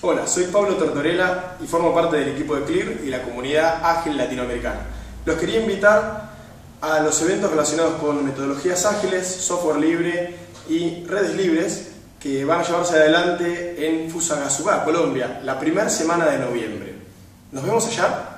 Hola, soy Pablo Tortorella y formo parte del equipo de CLIR y la comunidad ágil latinoamericana. Los quería invitar a los eventos relacionados con metodologías ágiles, software libre y redes libres que van a llevarse adelante en Fusagasugá, Colombia, la primera semana de noviembre. ¿Nos vemos allá?